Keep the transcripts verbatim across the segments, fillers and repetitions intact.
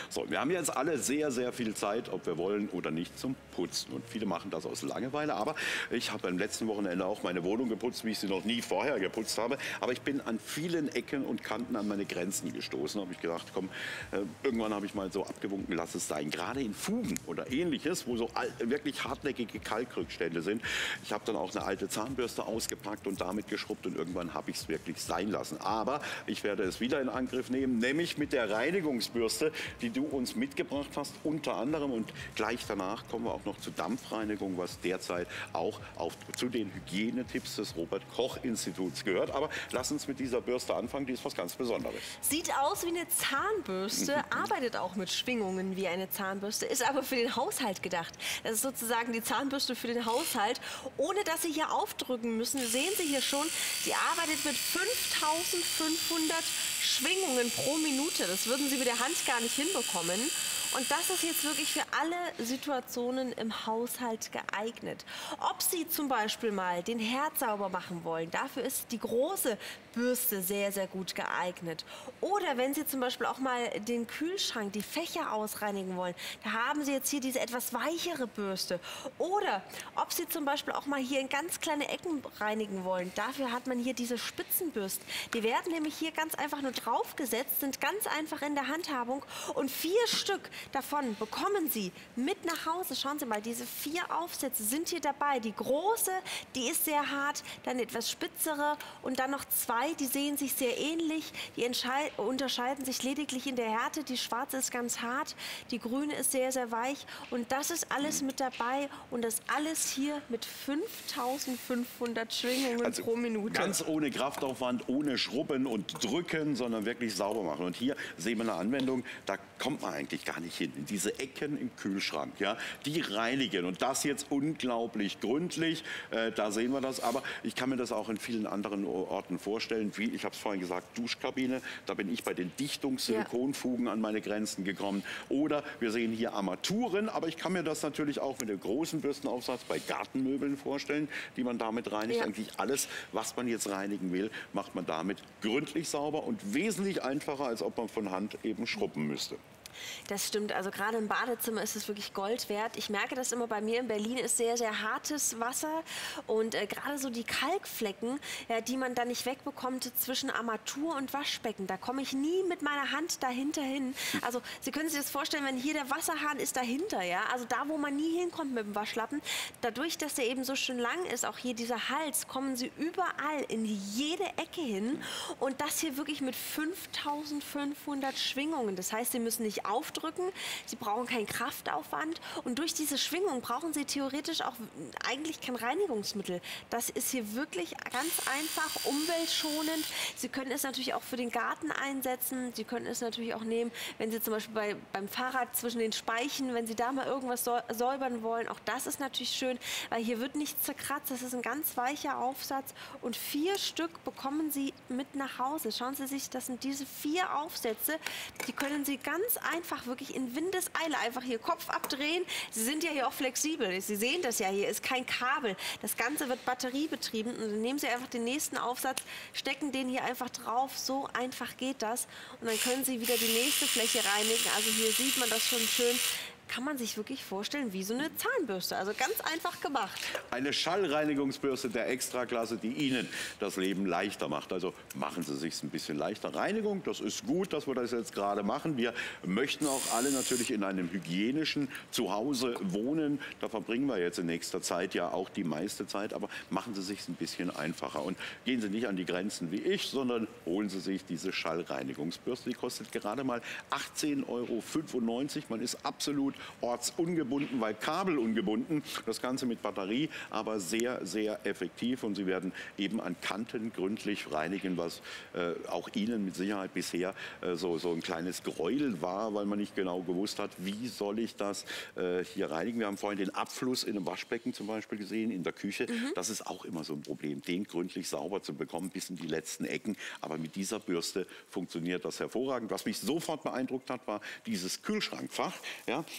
So, wir haben jetzt alle sehr, sehr viel Zeit, ob wir wollen oder nicht, zum Putzen. Und viele machen das aus Langeweile. Aber ich habe am letzten Wochenende auch meine Wohnung geputzt, wie ich sie noch nie vorher geputzt habe. Aber ich bin an vielen Ecken und Kanten an meine Grenzen gestoßen. Da habe ich gedacht, komm, äh, irgendwann habe ich mal so abgewunken, lass es sein. Gerade in Fugen oder Ähnliches, wo so alt, wirklich hartnäckige Kalkrückstände sind. Ich habe dann auch eine alte Zahnbürste ausgepackt und damit geschrubbt und irgendwann habe ich es wirklich sein lassen. Aber ich werde es wieder in Angriff nehmen, nämlich mit der Reinigungsbürste, die du uns mitgebracht hast, unter anderem. Und gleich danach kommen wir auch noch zur Dampfreinigung, was derzeit auch auf, zu den Hygienetipps des Robert-Koch-Instituts gehört. Aber lass uns mit dieser Bürste anfangen, die ist was ganz Besonderes. Sieht aus wie eine Zahnbürste, arbeitet auch mit Schwingungen wie eine Zahnbürste, ist aber für den Haushalt gedacht. Das ist sozusagen die Zahnbürste für den Haushalt. Ohne dass Sie hier aufdrücken müssen, sehen Sie hier schon, sie arbeitet mit fünftausendfünfhundert Schwingungen pro Minute. Das würden Sie mit der Hand gar nicht hinbekommen. Und das ist jetzt wirklich für alle Situationen im Haushalt geeignet. Ob Sie zum Beispiel mal den Herd sauber machen wollen, dafür ist die große Bürste sehr, sehr gut geeignet. Oder wenn Sie zum Beispiel auch mal den Kühlschrank, die Fächer ausreinigen wollen, da haben Sie jetzt hier diese etwas weichere Bürste. Oder ob Sie zum Beispiel auch mal hier in ganz kleine Ecken reinigen wollen, dafür hat man hier diese Spitzenbürsten. Die werden nämlich hier ganz einfach nur draufgesetzt, sind ganz einfach in der Handhabung und vier Stück davon bekommen Sie mit nach Hause. Schauen Sie mal, diese vier Aufsätze sind hier dabei. Die große, die ist sehr hart, dann etwas spitzere und dann noch zwei, die sehen sich sehr ähnlich. Die unterscheiden sich lediglich in der Härte. Die schwarze ist ganz hart, die grüne ist sehr, sehr weich. Und das ist alles mit dabei und das alles hier mit fünftausendfünfhundert Schwingungen also pro Minute. Ganz ohne Kraftaufwand, ohne Schrubben und Drücken, sondern wirklich sauber machen. Und hier sehen wir eine Anwendung, da kommt man eigentlich gar nicht hin. In diese Ecken im Kühlschrank, ja, die reinigen. Und das jetzt unglaublich gründlich. Äh, da sehen wir das. Aber ich kann mir das auch in vielen anderen Orten vorstellen. Wie, ich habe es vorhin gesagt, Duschkabine. Da bin ich bei den Dichtungssilikonfugen ja. an meine Grenzen gekommen. Oder wir sehen hier Armaturen. Aber ich kann mir das natürlich auch mit dem großen Bürstenaufsatz bei Gartenmöbeln vorstellen, die man damit reinigt. Ja. Eigentlich alles, was man jetzt reinigen will, macht man damit gründlich sauber und wesentlich einfacher, als ob man von Hand eben schrubben müsste. Das stimmt, also gerade im Badezimmer ist es wirklich Gold wert. Ich merke das immer, bei mir in Berlin ist sehr, sehr hartes Wasser und äh, gerade so die Kalkflecken, ja, die man dann nicht wegbekommt zwischen Armatur und Waschbecken, da komme ich nie mit meiner Hand dahinter hin. Also Sie können sich das vorstellen, wenn hier der Wasserhahn ist dahinter, ja, also da, wo man nie hinkommt mit dem Waschlappen, dadurch, dass der eben so schön lang ist, auch hier dieser Hals, kommen Sie überall in jede Ecke hin und das hier wirklich mit fünftausendfünfhundert Schwingungen. Das heißt, Sie müssen nicht aufdrücken, Sie brauchen keinen Kraftaufwand und durch diese Schwingung brauchen Sie theoretisch auch eigentlich kein Reinigungsmittel. Das ist hier wirklich ganz einfach, umweltschonend. Sie können es natürlich auch für den Garten einsetzen. Sie können es natürlich auch nehmen, wenn Sie zum Beispiel bei, beim Fahrrad zwischen den Speichen, wenn Sie da mal irgendwas säubern wollen. Auch das ist natürlich schön, weil hier wird nichts zerkratzt. Das ist ein ganz weicher Aufsatz und vier Stück bekommen Sie mit nach Hause. Schauen Sie sich, das sind diese vier Aufsätze, die können Sie ganz einfach wirklich in Windeseile einfach hier Kopf abdrehen. Sie sind ja hier auch flexibel. Sie sehen das ja, hier ist kein Kabel. Das Ganze wird batteriebetrieben und dann nehmen Sie einfach den nächsten Aufsatz, stecken den hier einfach drauf. So einfach geht das. Und dann können Sie wieder die nächste Fläche reinigen. Also hier sieht man das schon schön. Kann man sich wirklich vorstellen wie so eine Zahnbürste. Also ganz einfach gemacht. Eine Schallreinigungsbürste der Extraklasse, die Ihnen das Leben leichter macht. Also machen Sie es sich ein bisschen leichter. Reinigung, das ist gut, dass wir das jetzt gerade machen. Wir möchten auch alle natürlich in einem hygienischen Zuhause wohnen. Da verbringen wir jetzt in nächster Zeit ja auch die meiste Zeit. Aber machen Sie es sich ein bisschen einfacher. Und gehen Sie nicht an die Grenzen wie ich, sondern holen Sie sich diese Schallreinigungsbürste. Die kostet gerade mal achtzehn Euro fünfundneunzig. Man ist absolut ortsungebunden, weil kabelungebunden. Das Ganze mit Batterie, aber sehr, sehr effektiv. Und Sie werden eben an Kanten gründlich reinigen, was äh, auch Ihnen mit Sicherheit bisher äh, so, so ein kleines Gräuel war, weil man nicht genau gewusst hat, wie soll ich das äh, hier reinigen. Wir haben vorhin den Abfluss in einem Waschbecken zum Beispiel gesehen, in der Küche. Mhm. Das ist auch immer so ein Problem, den gründlich sauber zu bekommen, bis in die letzten Ecken. Aber mit dieser Bürste funktioniert das hervorragend. Was mich sofort beeindruckt hat, war dieses Kühlschrankfach. Ja,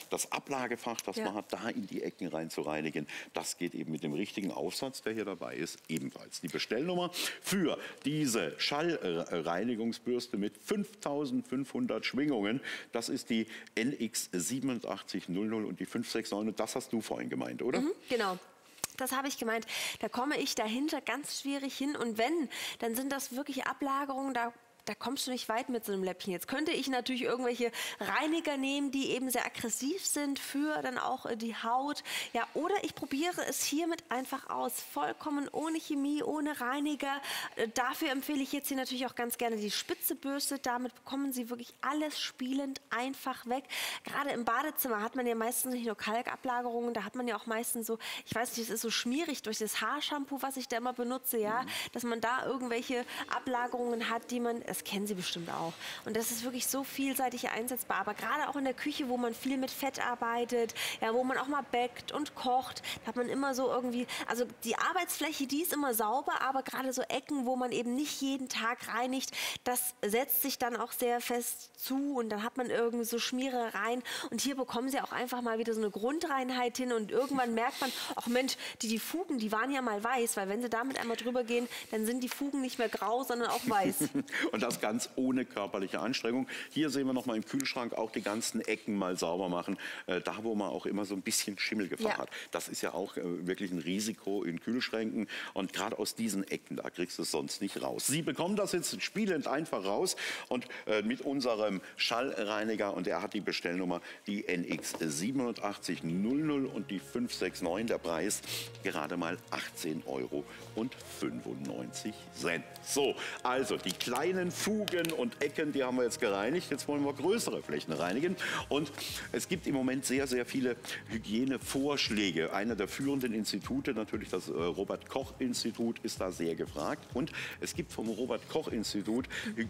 das Ablagefach, das Ja. man hat, da in die Ecken rein zu reinigen, das geht eben mit dem richtigen Aufsatz, der hier dabei ist, ebenfalls. Die Bestellnummer für diese Schallreinigungsbürste mit fünftausendfünfhundert Schwingungen, das ist die N X sieben acht null null und die fünf sechs neun. Und das hast du vorhin gemeint, oder? Mhm, genau. Das habe ich gemeint. Da komme ich dahinter ganz schwierig hin. Und wenn, dann sind das wirklich Ablagerungen, da da kommst du nicht weit mit so einem Läppchen. Jetzt könnte ich natürlich irgendwelche Reiniger nehmen, die eben sehr aggressiv sind für dann auch äh, die Haut. Ja, oder ich probiere es hiermit einfach aus. Vollkommen ohne Chemie, ohne Reiniger. Äh, dafür empfehle ich jetzt hier natürlich auch ganz gerne die spitze Bürste. Damit bekommen Sie wirklich alles spielend einfach weg. Gerade im Badezimmer hat man ja meistens nicht nur Kalkablagerungen, da hat man ja auch meistens so, ich weiß nicht, es ist so schmierig durch das Haarshampoo, was ich da immer benutze, ja, dass man da irgendwelche Ablagerungen hat, die man, das kennen Sie bestimmt auch. Und das ist wirklich so vielseitig einsetzbar. Aber gerade auch in der Küche, wo man viel mit Fett arbeitet, ja, wo man auch mal backt und kocht, da hat man immer so irgendwie, also die Arbeitsfläche, die ist immer sauber, aber gerade so Ecken, wo man eben nicht jeden Tag reinigt, das setzt sich dann auch sehr fest zu und dann hat man irgendwie so Schmierereien. Und hier bekommen Sie auch einfach mal wieder so eine Grundreinheit hin und irgendwann merkt man, ach Mensch, die, die Fugen, die waren ja mal weiß, weil wenn Sie damit einmal drüber gehen, dann sind die Fugen nicht mehr grau, sondern auch weiß. Und das ganz ohne körperliche Anstrengung. Hier sehen wir noch mal im Kühlschrank auch die ganzen Ecken mal sauber machen, äh, da wo man auch immer so ein bisschen Schimmelgefahr Ja. hat. Das ist ja auch äh, wirklich ein Risiko in Kühlschränken und gerade aus diesen Ecken, da kriegst du es sonst nicht raus. Sie bekommen das jetzt spielend einfach raus und äh, mit unserem Schallreiniger und er hat die Bestellnummer, die N X sieben acht null null und die fünf sechs neun, der Preis gerade mal achtzehn Euro und fünfundneunzig Cent. So, also die kleinen Fugen und Ecken, die haben wir jetzt gereinigt. Jetzt wollen wir größere Flächen reinigen. Und es gibt im Moment sehr, sehr viele Hygienevorschläge. Einer der führenden Institute, natürlich das äh, Robert-Koch-Institut, ist da sehr gefragt. Und es gibt vom Robert-Koch-Institut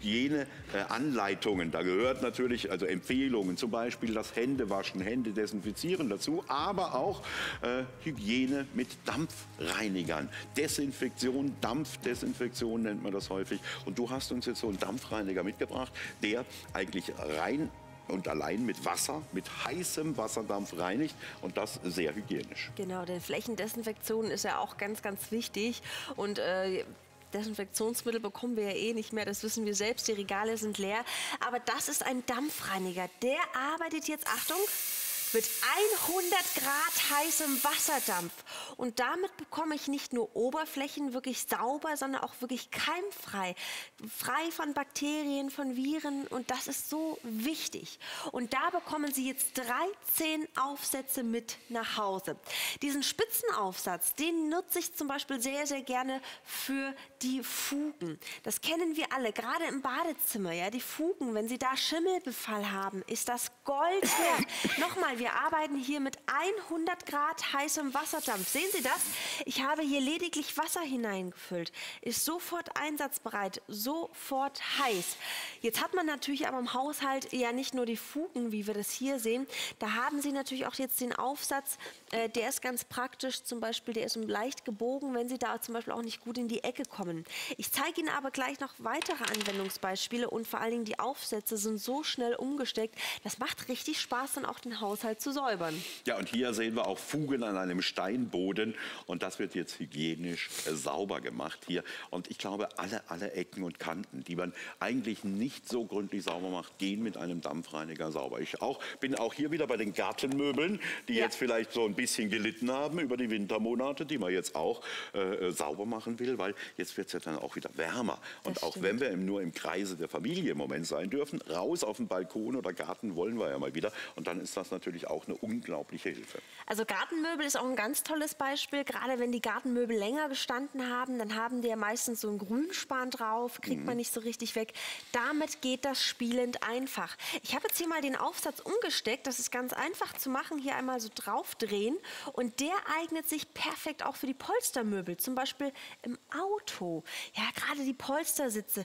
Hygieneanleitungen. Da gehört natürlich also Empfehlungen, zum Beispiel das Händewaschen, Hände desinfizieren dazu, aber auch äh, Hygiene mit Dampfreinigern. Desinfektion, Dampfdesinfektion nennt man das häufig. Und du hast uns jetzt so einen Dampfreiniger mitgebracht, der eigentlich rein und allein mit Wasser, mit heißem Wasserdampf reinigt und das sehr hygienisch. Genau, denn Flächendesinfektion ist ja auch ganz, ganz wichtig und äh, Desinfektionsmittel bekommen wir ja eh nicht mehr, das wissen wir selbst, die Regale sind leer. Aber das ist ein Dampfreiniger, der arbeitet jetzt, Achtung, mit hundert Grad heißem Wasserdampf. Und damit bekomme ich nicht nur Oberflächen wirklich sauber, sondern auch wirklich keimfrei. Frei von Bakterien, von Viren. Und das ist so wichtig. Und da bekommen Sie jetzt dreizehn Aufsätze mit nach Hause. Diesen Spitzenaufsatz, den nutze ich zum Beispiel sehr, sehr gerne für die Fugen. Das kennen wir alle, gerade im Badezimmer. Ja, die Fugen, wenn Sie da Schimmelbefall haben, ist das Gold wert. Nochmal, wir arbeiten hier mit hundert Grad heißem Wasserdampf. Sehen Sie das? Ich habe hier lediglich Wasser hineingefüllt. Ist sofort einsatzbereit, sofort heiß. Jetzt hat man natürlich aber im Haushalt ja nicht nur die Fugen, wie wir das hier sehen. Da haben Sie natürlich auch jetzt den Aufsatz, äh, der ist ganz praktisch. Zum Beispiel, der ist leicht gebogen, wenn Sie da zum Beispiel auch nicht gut in die Ecke kommen. Ich zeige Ihnen aber gleich noch weitere Anwendungsbeispiele und vor allen Dingen die Aufsätze sind so schnell umgesteckt. Das macht richtig Spaß, dann auch den Haushalt zu säubern. Ja, und hier sehen wir auch Fugen an einem Steinboden und das wird jetzt hygienisch äh, sauber gemacht hier. Und ich glaube, alle, alle Ecken und Kanten, die man eigentlich nicht so gründlich sauber macht, gehen mit einem Dampfreiniger sauber. Ich auch, bin auch hier wieder bei den Gartenmöbeln, die Ja. jetzt vielleicht so ein bisschen gelitten haben über die Wintermonate, die man jetzt auch äh, sauber machen will, weil jetzt wird es ja dann auch wieder wärmer. Und Das auch stimmt. wenn wir im- nur im Kreise der Familie im Moment sein dürfen, raus auf den Balkon oder Garten wollen wir ja mal wieder. Und dann ist das natürlich auch eine unglaubliche Hilfe. Also Gartenmöbel ist auch ein ganz tolles Beispiel. Gerade wenn die Gartenmöbel länger gestanden haben, dann haben die ja meistens so einen Grünspan drauf, kriegt man nicht so richtig weg. Damit geht das spielend einfach. Ich habe jetzt hier mal den Aufsatz umgesteckt. Das ist ganz einfach zu machen. Hier einmal so draufdrehen. Und der eignet sich perfekt auch für die Polstermöbel. Zum Beispiel im Auto. Ja, gerade die Polstersitze.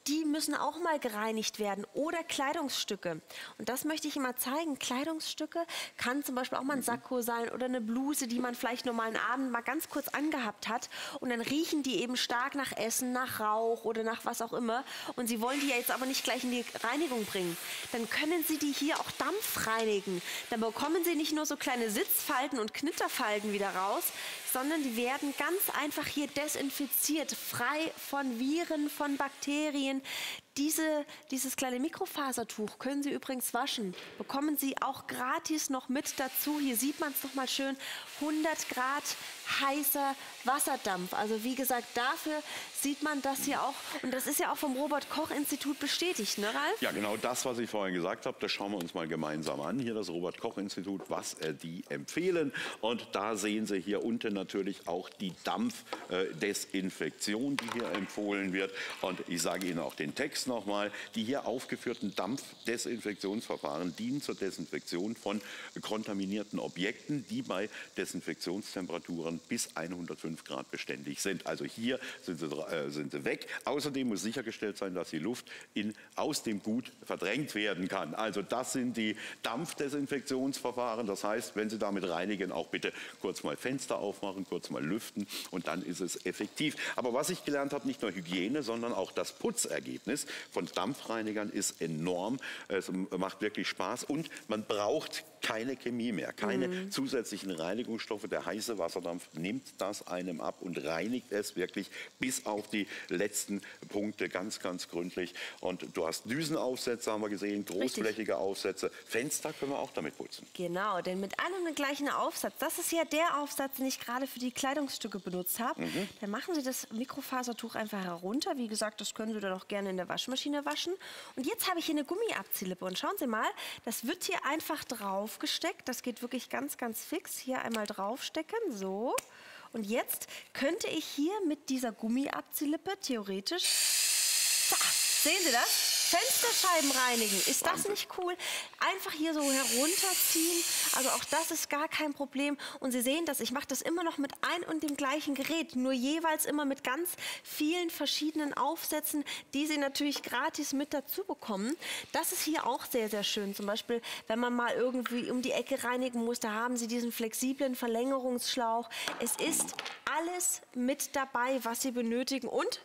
die müssen auch mal gereinigt werden. Oder Kleidungsstücke. Und das möchte ich immer zeigen. Kleidungsstücke kann zum Beispiel auch mal ein Sakko sein oder eine Bluse, die man vielleicht nur mal einen Abend mal ganz kurz angehabt hat. Und dann riechen die eben stark nach Essen, nach Rauch oder nach was auch immer. Und Sie wollen die ja jetzt aber nicht gleich in die Reinigung bringen. Dann können Sie die hier auch dampfreinigen. Dann bekommen Sie nicht nur so kleine Sitzfalten und Knitterfalten wieder raus, sondern die werden ganz einfach hier desinfiziert, frei von Viren, von Bakterien. Diese, dieses kleine Mikrofasertuch können Sie übrigens waschen. Bekommen Sie auch gratis noch mit dazu. Hier sieht man es noch mal schön. hundert Grad heißer Wasserdampf. Also wie gesagt, dafür sieht man das hier auch. Und das ist ja auch vom Robert-Koch-Institut bestätigt, ne, Ralf? Ja, genau das, was ich vorhin gesagt habe, das schauen wir uns mal gemeinsam an. Hier das Robert-Koch-Institut, was äh, die empfehlen. Und da sehen Sie hier unten natürlich auch die Dampfdesinfektion, äh, die hier empfohlen wird. Und ich sage Ihnen auch den Text nochmal. Die hier aufgeführten Dampfdesinfektionsverfahren dienen zur Desinfektion von kontaminierten Objekten, die bei Desinfektionstemperaturen bis hundertfünf Grad beständig sind. Also hier sind sie, äh, sind sie weg. Außerdem muss sichergestellt sein, dass die Luft in, aus dem Gut verdrängt werden kann. Also das sind die Dampfdesinfektionsverfahren. Das heißt, wenn Sie damit reinigen, auch bitte kurz mal Fenster aufmachen, kurz mal lüften und dann ist es effektiv. Aber was ich gelernt habe, nicht nur Hygiene, sondern auch das Putzergebnis von Dampfreinigern ist enorm. Es macht wirklich Spaß und man braucht keine Chemie mehr, keine mhm. zusätzlichen Reinigungsstoffe. Der heiße Wasserdampf nimmt das einem ab und reinigt es wirklich bis auf die letzten Punkte ganz, ganz gründlich. Und du hast Düsenaufsätze, haben wir gesehen, großflächige Richtig. Aufsätze. Fenster können wir auch damit putzen. Genau, denn mit einem den gleichen Aufsatz. Das ist ja der Aufsatz, den ich gerade für die Kleidungsstücke benutzt habe. Mhm. Dann machen Sie das Mikrofasertuch einfach herunter. Wie gesagt, das können Sie dann auch gerne in der Waschmaschine waschen. Und jetzt habe ich hier eine Gummiabziehlippe. Und schauen Sie mal, das wird hier einfach drauf gesteckt. Das geht wirklich ganz, ganz fix. Hier einmal draufstecken, so. Und jetzt könnte ich hier mit dieser Gummiabziehlippe theoretisch, da, sehen Sie das? Fensterscheiben reinigen. Ist das nicht cool? Einfach hier so herunterziehen. Also auch das ist gar kein Problem. Und Sie sehen das, ich mache das immer noch mit ein und dem gleichen Gerät. Nur jeweils immer mit ganz vielen verschiedenen Aufsätzen, die Sie natürlich gratis mit dazu bekommen. Das ist hier auch sehr, sehr schön. Zum Beispiel, wenn man mal irgendwie um die Ecke reinigen muss, da haben Sie diesen flexiblen Verlängerungsschlauch. Es ist alles mit dabei, was Sie benötigen. Und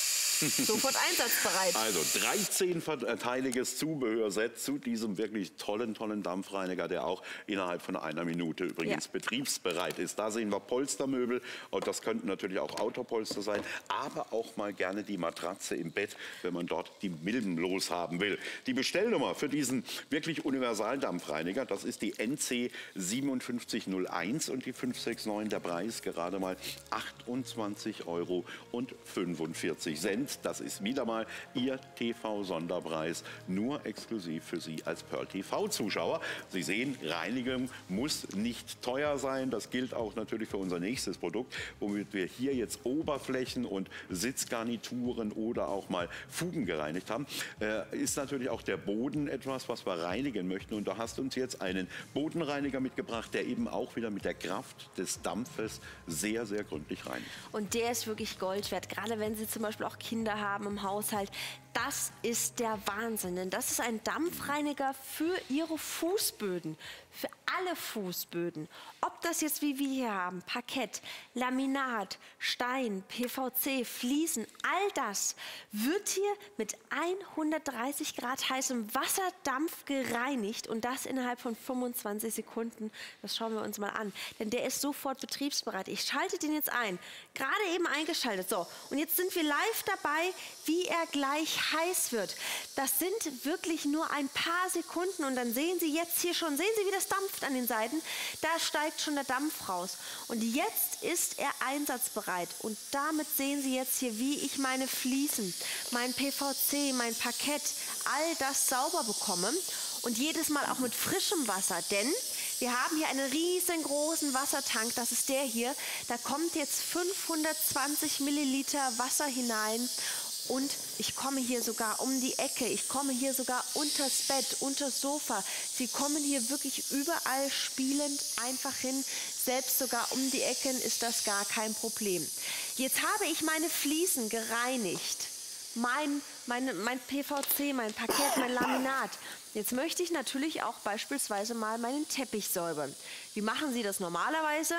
sofort einsatzbereit. Also dreizehnteiliges Zubehörset zu diesem wirklich tollen, tollen Dampfreiniger, der auch innerhalb von einer Minute übrigens ja. betriebsbereit ist. Da sehen wir Polstermöbel und das könnten natürlich auch Autopolster sein, aber auch mal gerne die Matratze im Bett, wenn man dort die Milben loshaben will. Die Bestellnummer für diesen wirklich Universaldampfreiniger, das ist die N C siebenundfünfzig null eins und die fünf sechs neun, der Preis gerade mal achtundzwanzig Euro und fünfundvierzig Cent. Das ist wieder mal Ihr T V-Sonderpreis, nur exklusiv für Sie als Pearl T V-Zuschauer. Sie sehen, Reinigung muss nicht teuer sein. Das gilt auch natürlich für unser nächstes Produkt, womit wir hier jetzt Oberflächen und Sitzgarnituren oder auch mal Fugen gereinigt haben. Äh, ist natürlich auch der Boden etwas, was wir reinigen möchten. Und da hast du uns jetzt einen Bodenreiniger mitgebracht, der eben auch wieder mit der Kraft des Dampfes sehr, sehr gründlich reinigt. Und der ist wirklich Gold wert, gerade wenn Sie zum Beispiel auch Kinder haben im Haushalt. Das ist der Wahnsinn, denn das ist ein Dampfreiniger für Ihre Fußböden, für alle Fußböden. Ob das jetzt, wie wir hier haben, Parkett, Laminat, Stein, P V C, Fliesen, all das wird hier mit hundertdreißig Grad heißem Wasserdampf gereinigt und das innerhalb von fünfundzwanzig Sekunden. Das schauen wir uns mal an, denn der ist sofort betriebsbereit. Ich schalte den jetzt ein, gerade eben eingeschaltet. So, und jetzt sind wir live dabei, wie er gleich heiß wird. Das sind wirklich nur ein paar Sekunden und dann sehen Sie jetzt hier schon, sehen Sie, wie das dampft an den Seiten? Da steigt schon der Dampf raus. Und jetzt ist er einsatzbereit und damit sehen Sie jetzt hier, wie ich meine Fliesen, mein P V C, mein Parkett, all das sauber bekomme und jedes Mal auch mit frischem Wasser, denn wir haben hier einen riesengroßen Wassertank, das ist der hier. Da kommt jetzt fünfhundertzwanzig Milliliter Wasser hinein. Und ich komme hier sogar um die Ecke, ich komme hier sogar unters Bett, unters Sofa. Sie kommen hier wirklich überall spielend einfach hin. Selbst sogar um die Ecken ist das gar kein Problem. Jetzt habe ich meine Fliesen gereinigt mein, meine, mein P V C, mein Parkett, mein Laminat. Jetzt möchte ich natürlich auch beispielsweise mal meinen Teppich säubern. Wie machen Sie das normalerweise?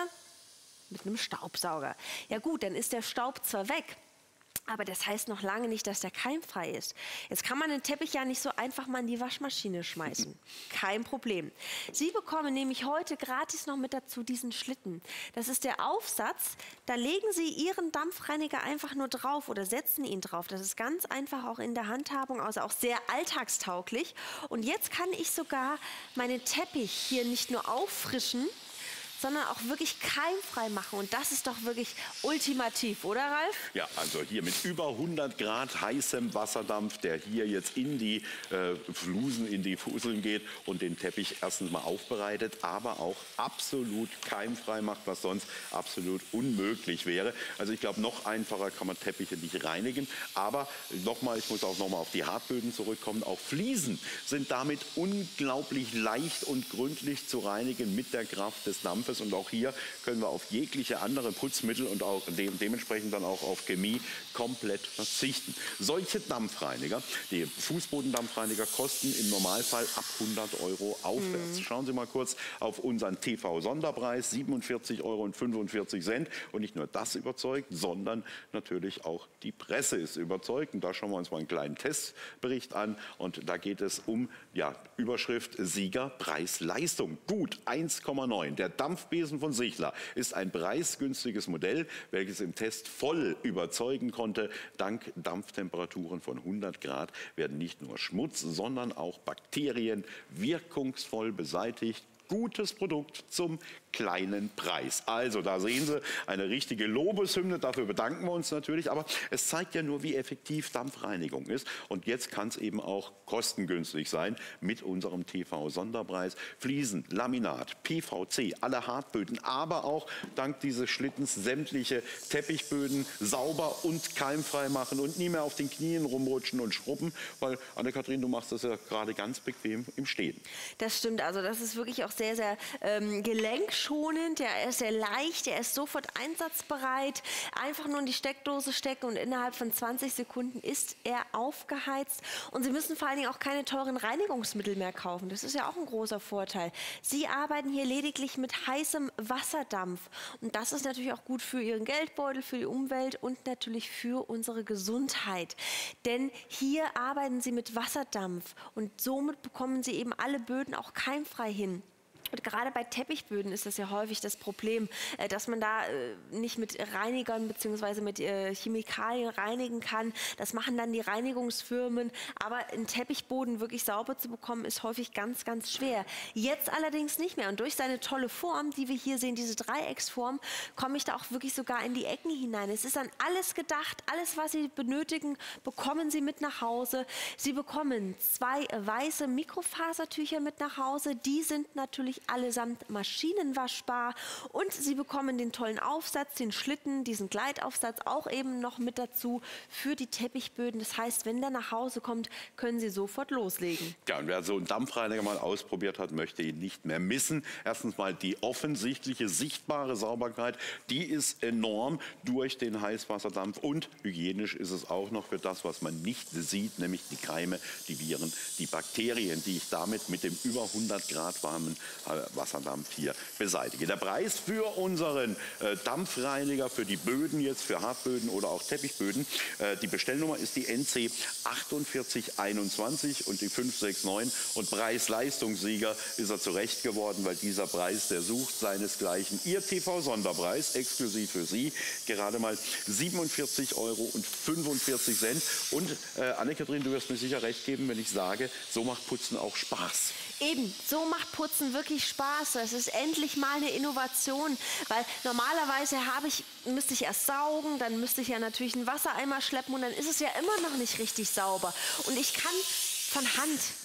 Mit einem Staubsauger. Ja gut, dann ist der Staub zwar weg, aber das heißt noch lange nicht, dass der keimfrei ist. Jetzt kann man den Teppich ja nicht so einfach mal in die Waschmaschine schmeißen. Kein Problem. Sie bekommen nämlich heute gratis noch mit dazu diesen Schlitten. Das ist der Aufsatz. Da legen Sie Ihren Dampfreiniger einfach nur drauf oder setzen ihn drauf. Das ist ganz einfach auch in der Handhabung, also auch sehr alltagstauglich. Und jetzt kann ich sogar meinen Teppich hier nicht nur auffrischen, sondern auch wirklich keimfrei machen. Und das ist doch wirklich ultimativ, oder Ralf? Ja, also hier mit über hundert Grad heißem Wasserdampf, der hier jetzt in die äh, Flusen, in die Fusseln geht und den Teppich erstens mal aufbereitet, aber auch absolut keimfrei macht, was sonst absolut unmöglich wäre. Also ich glaube, noch einfacher kann man Teppiche nicht reinigen. Aber nochmal, ich muss auch nochmal auf die Hartböden zurückkommen. Auch Fliesen sind damit unglaublich leicht und gründlich zu reinigen mit der Kraft des Dampfes. Und auch hier können wir auf jegliche andere Putzmittel und auch de dementsprechend dann auch auf Chemie komplett verzichten. Solche Dampfreiniger, die Fußbodendampfreiniger, kosten im Normalfall ab hundert Euro aufwärts. Mm. Schauen Sie mal kurz auf unseren T V-Sonderpreis, siebenundvierzig Euro fünfundvierzig. Und nicht nur das überzeugt, sondern natürlich auch die Presse ist überzeugt. Und da schauen wir uns mal einen kleinen Testbericht an. Und da geht es um, ja, Überschrift Sieger, Preis, Leistung. Gut, eins Komma neun. Der Dampfbesen von Sichler ist ein preisgünstiges Modell, welches im Test voll überzeugen konnte. Dank Dampftemperaturen von hundert Grad werden nicht nur Schmutz, sondern auch Bakterien wirkungsvoll beseitigt. Gutes Produkt zum kleinen Preis. Also da sehen Sie eine richtige Lobeshymne, dafür bedanken wir uns natürlich, aber es zeigt ja nur, wie effektiv Dampfreinigung ist und jetzt kann es eben auch kostengünstig sein mit unserem T V-Sonderpreis. Fliesen, Laminat, P V C, alle Hartböden, aber auch dank dieses Schlittens sämtliche Teppichböden sauber und keimfrei machen und nie mehr auf den Knien rumrutschen und schrubben, weil Anne-Kathrin, du machst das ja gerade ganz bequem im Stehen. Das stimmt, also das ist wirklich auch sehr, sehr ähm, gelenkschonend, der ist sehr leicht, der ist sofort einsatzbereit. Einfach nur in die Steckdose stecken und innerhalb von zwanzig Sekunden ist er aufgeheizt. Und Sie müssen vor allen Dingen auch keine teuren Reinigungsmittel mehr kaufen. Das ist ja auch ein großer Vorteil. Sie arbeiten hier lediglich mit heißem Wasserdampf. Und das ist natürlich auch gut für Ihren Geldbeutel, für die Umwelt und natürlich für unsere Gesundheit. Denn hier arbeiten Sie mit Wasserdampf und somit bekommen Sie eben alle Böden auch keimfrei hin. Und gerade bei Teppichböden ist das ja häufig das Problem, dass man da nicht mit Reinigern bzw. mit Chemikalien reinigen kann. Das machen dann die Reinigungsfirmen. Aber einen Teppichboden wirklich sauber zu bekommen, ist häufig ganz, ganz schwer. Jetzt allerdings nicht mehr. Und durch seine tolle Form, die wir hier sehen, diese Dreiecksform, komme ich da auch wirklich sogar in die Ecken hinein. Es ist an alles gedacht. Alles, was Sie benötigen, bekommen Sie mit nach Hause. Sie bekommen zwei weiße Mikrofasertücher mit nach Hause. Die sind natürlich allesamt maschinenwaschbar und Sie bekommen den tollen Aufsatz, den Schlitten, diesen Gleitaufsatz auch eben noch mit dazu für die Teppichböden. Das heißt, wenn der nach Hause kommt, können Sie sofort loslegen. Ja, und wer so einen Dampfreiniger mal ausprobiert hat, möchte ihn nicht mehr missen. Erstens mal die offensichtliche, sichtbare Sauberkeit, die ist enorm durch den Heißwasserdampf und hygienisch ist es auch noch für das, was man nicht sieht, nämlich die Keime, die Viren, die Bakterien, die ich damit mit dem über hundert Grad warmen Wasserdampf hier beseitige. Der Preis für unseren äh, Dampfreiniger, für die Böden jetzt, für Hartböden oder auch Teppichböden, äh, die Bestellnummer ist die N C achtundvierzig einundzwanzig und die fünf sechs neun und Preis-Leistungssieger ist er zurecht geworden, weil dieser Preis, der sucht seinesgleichen. Ihr T V-Sonderpreis, exklusiv für Sie, gerade mal siebenundvierzig Euro fünfundvierzig. Und äh, Anne-Kathrin, du wirst mir sicher recht geben, wenn ich sage, so macht Putzen auch Spaß. Eben, so macht Putzen wirklich Spaß. Das ist endlich mal eine Innovation, weil normalerweise habe ich, müsste ich erst saugen, dann müsste ich ja natürlich einen Wassereimer schleppen und dann ist es ja immer noch nicht richtig sauber. Und ich kann von Hand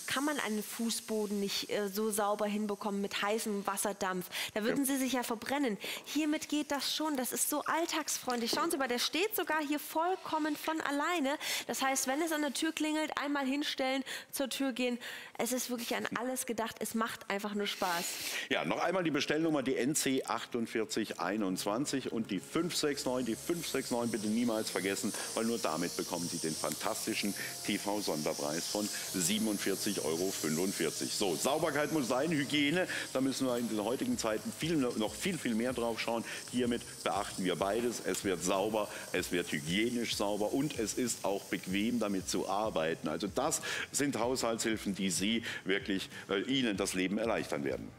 kann man einen Fußboden nicht äh, so sauber hinbekommen mit heißem Wasserdampf. Da würden Ja. sie sich ja verbrennen. Hiermit geht das schon. Das ist so alltagsfreundlich. Schauen Sie mal, der steht sogar hier vollkommen von alleine. Das heißt, wenn es an der Tür klingelt, einmal hinstellen, zur Tür gehen. Es ist wirklich an alles gedacht. Es macht einfach nur Spaß. Ja, noch einmal die Bestellnummer, die N C achtundvierzig einundzwanzig und die fünf sechs neun. Die fünf sechs neun bitte niemals vergessen, weil nur damit bekommen Sie den fantastischen T V-Sonderpreis von siebenundvierzig Euro fünfundvierzig. So, Sauberkeit muss sein, Hygiene, da müssen wir in den heutigen Zeiten viel, noch viel, viel mehr drauf schauen. Hiermit beachten wir beides. Es wird sauber, es wird hygienisch sauber und es ist auch bequem, damit zu arbeiten. Also das sind Haushaltshilfen, die Sie wirklich, äh, Ihnen das Leben erleichtern werden.